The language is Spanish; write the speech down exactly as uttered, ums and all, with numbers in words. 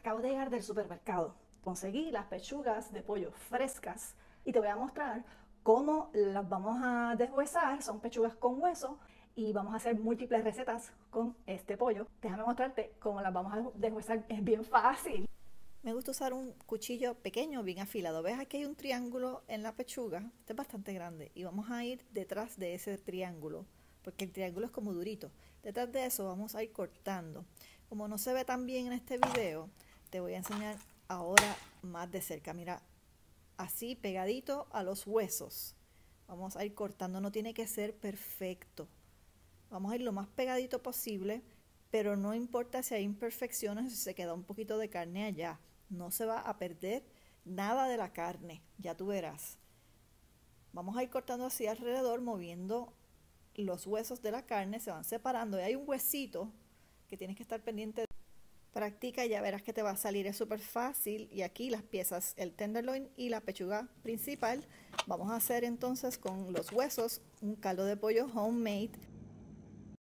acabo de llegar del supermercado. Conseguí las pechugas de pollo frescas y te voy a mostrar cómo las vamos a deshuesar. Son pechugas con hueso y vamos a hacer múltiples recetas con este pollo. Déjame mostrarte cómo las vamos a deshuesar. Es bien fácil. Me gusta usar un cuchillo pequeño, bien afilado. ¿Ves? Aquí hay un triángulo en la pechuga. Este es bastante grande y vamos a ir detrás de ese triángulo, porque el triángulo es como durito. Detrás de eso vamos a ir cortando. Como no se ve tan bien en este video, te voy a enseñar ahora más de cerca. Mira, así pegadito a los huesos. Vamos a ir cortando, no tiene que ser perfecto. Vamos a ir lo más pegadito posible, pero no importa si hay imperfecciones, si se queda un poquito de carne allá. No se va a perder nada de la carne, ya tú verás. Vamos a ir cortando así alrededor, moviendo los huesos de la carne, se van separando. Y hay un huesito que tienes que estar pendiente. Practica y ya verás que te va a salir, es súper fácil. Y aquí las piezas, el tenderloin y la pechuga principal. Vamos a hacer entonces con los huesos un caldo de pollo homemade.